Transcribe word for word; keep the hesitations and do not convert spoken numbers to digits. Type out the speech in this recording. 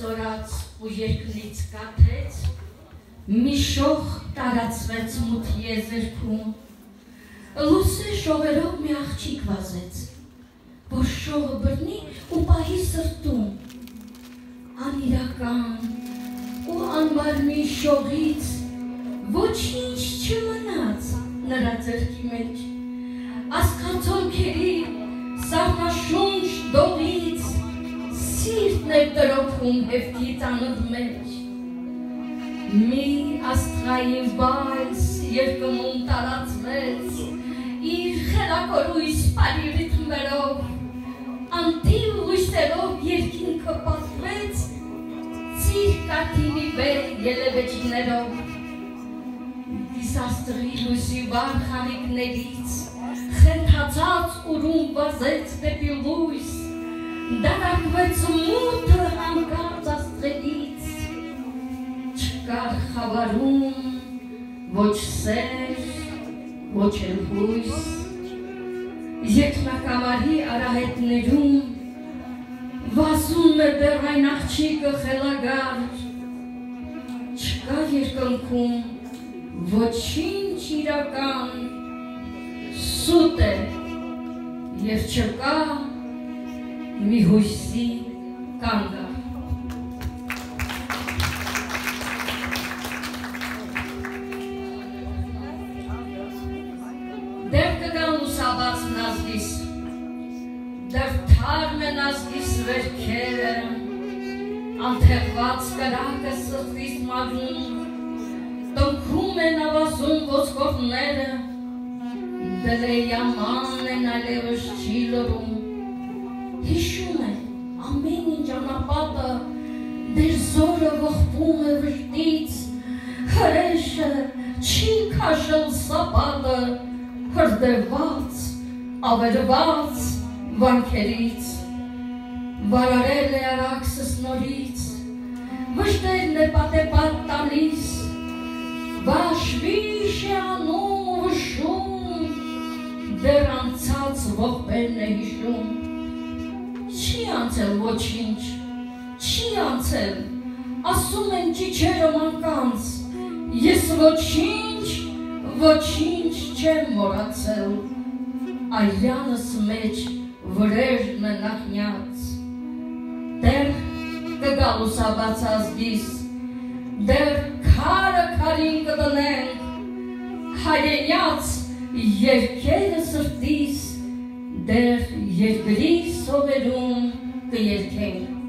ստորած ու երկնից կաթեց, մի շող տարածվեց մութ եզերքում, լուսե շողերով մի աղջիկ վազեց, որ շողը բռնի ու պահի սրտում, անիրական ու անմարմին շողից ոչինչ չմնաց նրա ձեռքի մեջ, ասքանցոնքերի սառնաշունչ դողից սիրտն էր տրոփում հեվթի ծանր մեջ, մի աստղային վայց երկմում տարածվեց, իր խելակորույս բարի ռիթմերով, անտիվ լույսերով երկինքը պատվեց, ծիր կաթինի վեր ելևեջներով, Դիսաստրի լույսի վար խարիկներից, խենթացած ուրում վազեց դեպի լույս, դարակվեց մութը հանկարծ աստղերից, չկար խավարում, ոչ սեր, ոչ էլ հույս, երկնակամարի արահետներում, վազում է դեռ այն աղջիկը խելագար, չկա երկնքում, ոչինչ իրական, սուտ է և չկա մի հույսի կանգա։ Դեռ կգան լուսաբաց նազգիս, դեռ թարմ են ազգիս վերքերը, անթեղված կրակը սրտիս մագում, տնքում են ավազում ոսկորները, դրեյաման են այլևս չի լրում, հիշում է ամեն ինչ անապատը, դեր զորը ողբում է վրտից, հրեշը չի քաշել սապատը, հրդեված, ավերված վանքերից, վարարել է արաքսս նորից, վշտերն է պատեպատ տալիս, բաշվիշ է անում ու վշում, դեր անցած ողբերն է հիշում, չի անցել ոչինչ, չի անցել, ասում են ճիչերը մանկանց, ես ոչինչ, ոչինչ չեմ մոռացել, այլյանս մեջ վրերն է նախնյաց, դեռ կգա լուսաբաց ազգիս, դեռ քարը քարին կդնենք, հայրենյաց երկերը սրտիս, դեռ երկրի սովերում կերքենք։